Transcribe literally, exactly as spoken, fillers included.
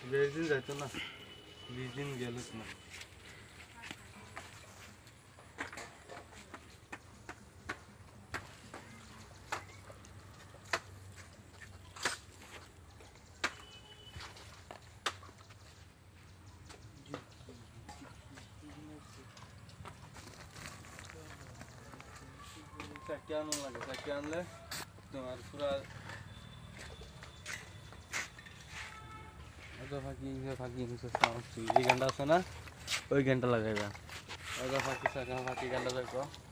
বেশ দিন যাইতো না, বিশ দিন গেল না। চাকি আনো লাগে, চাকি আনলে তোমার পুরা ফাঁকি ফাঁকি এই গানটা আছে না, ওই গানটা লাগাইবা। ফাঁকি ফাঁকি গানটা দেখো।